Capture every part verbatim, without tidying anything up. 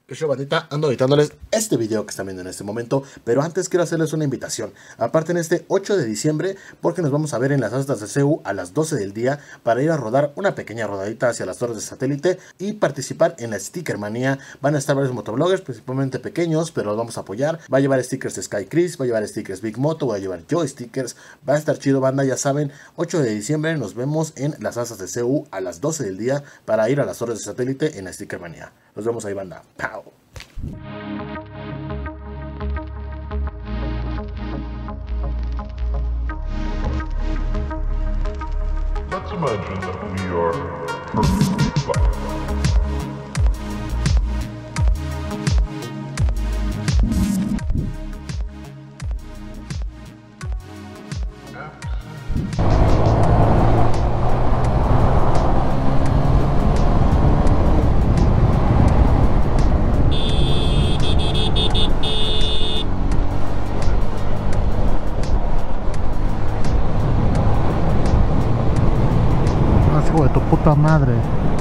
Que show, bandita, ando editándoles este video que están viendo en este momento, pero antes quiero hacerles una invitación. Aparte en este ocho de diciembre, porque nos vamos a ver en las astas de C E U a las doce del día para ir a rodar una pequeña rodadita hacia las torres de satélite y participar en la Sticker Manía. Van a estar varios motovloggers, principalmente pequeños, pero los vamos a apoyar. Va a llevar stickers de Sky Chris, va a llevar stickers Big Moto, va a llevar yo stickers. Va a estar chido, banda, ya saben, ocho de diciembre nos vemos en las astas de C E U a las doce del día para ir a las torres de satélite en la Sticker Manía. Nos vemos ahí, banda. ¡Pau! Let's imagine that we are perfectly flat. Hijo de tu puta madre.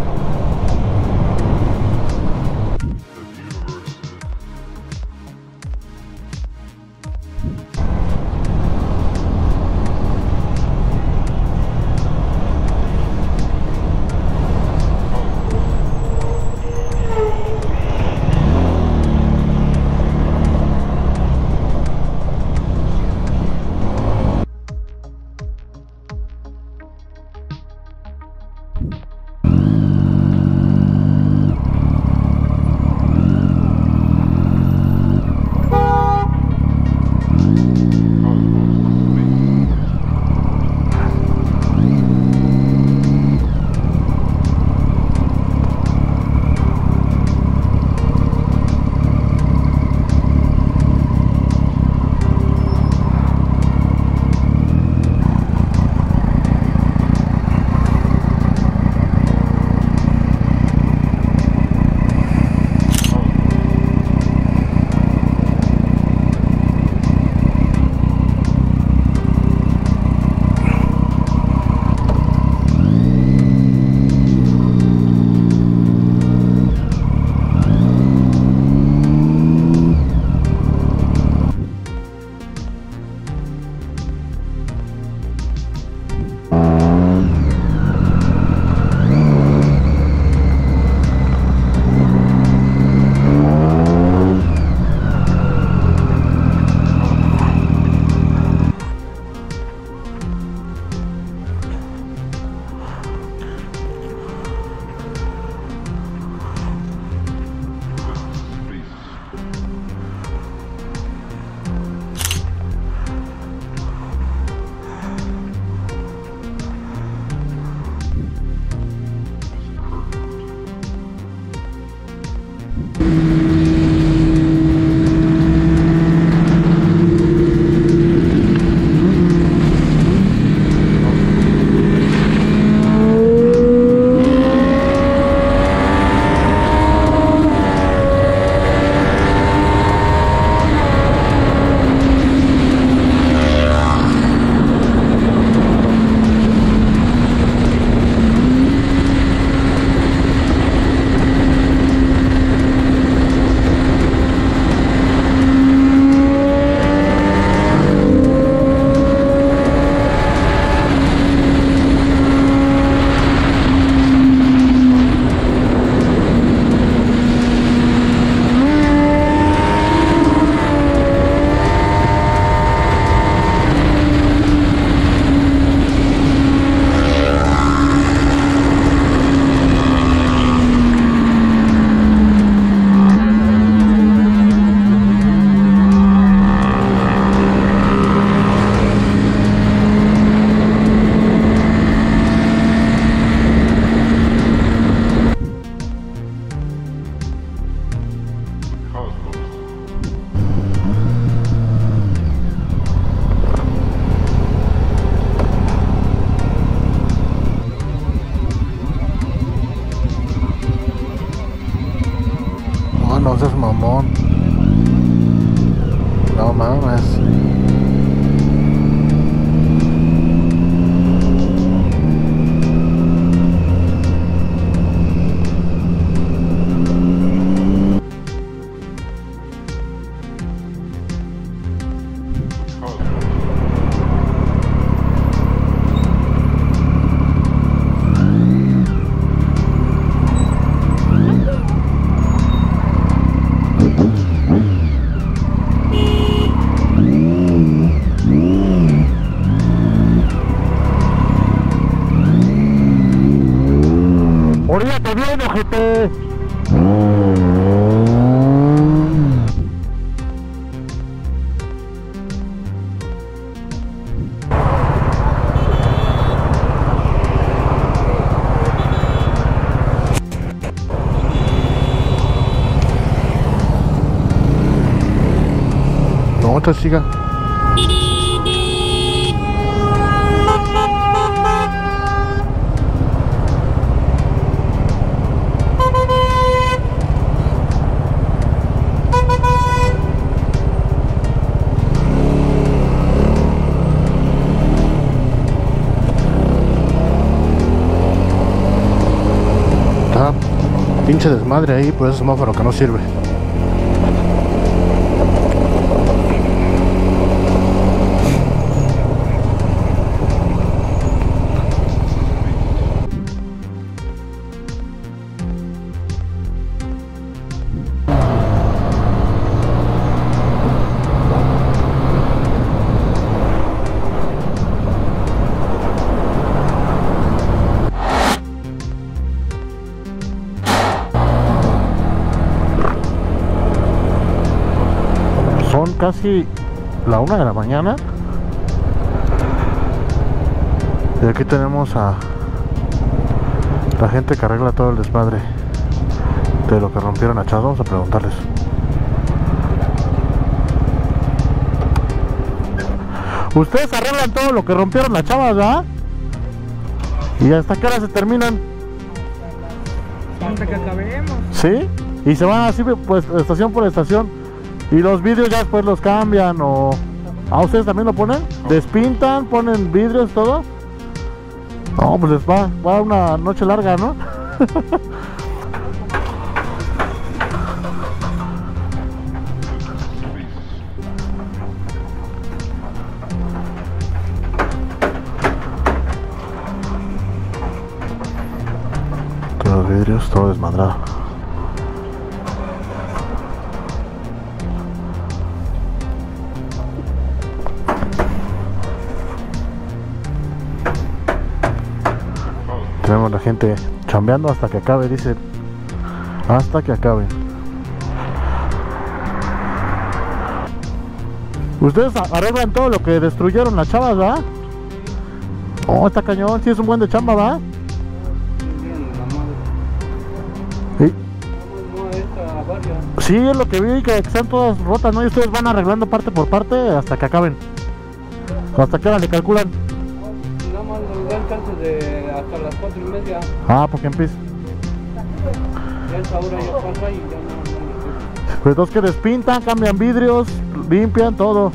No seas mamón. No mames. ¡Muévete! No, otra siga. Pinche desmadre ahí por ese semáforo que no sirve. Son casi la una de la mañana y aquí tenemos a la gente que arregla todo el desmadre de lo que rompieron a Chas. Vamos a preguntarles. Ustedes arreglan todo lo que rompieron las chavas, ¿verdad? ¿Y hasta qué hora se terminan? Hasta que acabemos. ¿Sí? Y se van así pues estación por estación. Y los vidrios ya después los cambian o... ¿Ah, ustedes también lo ponen? ¿Despintan? ¿Ponen vidrios, todo? No, pues les va, va una noche larga, ¿no? Todos los vidrios, todo desmadrado. Tenemos la gente chambeando hasta que acabe, dice. Hasta que acabe. Ustedes arreglan todo lo que destruyeron las chavas, ¿verdad? Oh, está cañón, sí es un buen de chamba, ¿verdad? Sí. Sí, es lo que vi, que están todas rotas, ¿no? Y ustedes van arreglando parte por parte hasta que acaben. ¿Hasta qué hora le calculan? Nada más nos dan chance de hasta las cuatro y media. Ah, porque empieza. Ya esa hora ya pasa y ya no. Pues dos que despintan, cambian vidrios, limpian todo.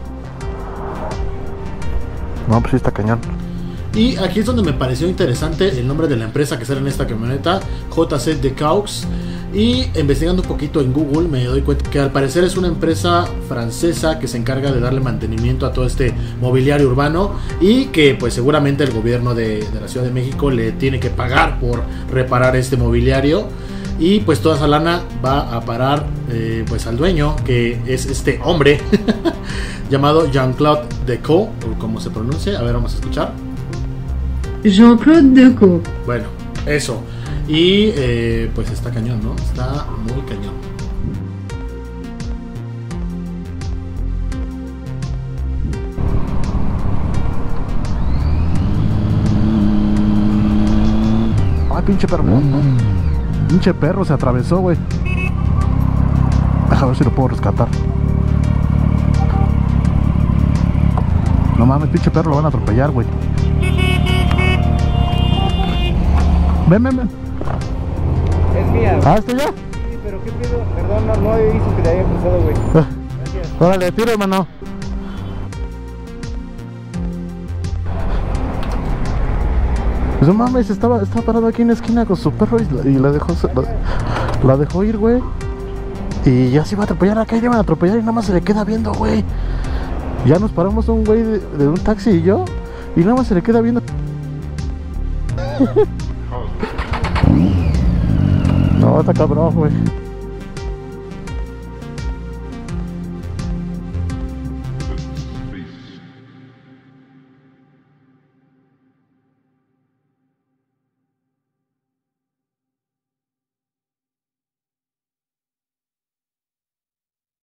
No, pues sí está cañón. Y aquí es donde me pareció interesante el nombre de la empresa que sale en esta camioneta, J C Decaux. Y investigando un poquito en Google me doy cuenta que al parecer es una empresa francesa que se encarga de darle mantenimiento a todo este mobiliario urbano y que pues seguramente el gobierno de, de la Ciudad de México le tiene que pagar por reparar este mobiliario. Y pues toda esa lana va a parar eh, pues al dueño, que es este hombre llamado Jean-Claude Decaux, o como se pronuncia. A ver, vamos a escuchar. Jean-Claude Decaux. Bueno, eso. Y eh, pues está cañón, ¿no? Está muy cañón. Ay, pinche perro. Pinche perro se atravesó, güey. Deja ver si lo puedo rescatar. No mames, pinche perro, lo van a atropellar, güey. Ven, ven, ven. Es mía. Ah, ¿este ya? Sí, pero qué pedo. Perdón, no, no hizo que te haya cruzado, güey. Gracias. Órale, tira, hermano. Pues no mames, estaba, estaba parado aquí en la esquina con su perro y la, y la dejó la, la dejó ir, güey. Y ya se iba a atropellar acá y le iban a atropellar y nada más se le queda viendo, güey. Ya nos paramos un güey de, de un taxi y yo, y nada más se le queda viendo. No, está cabrón, güey.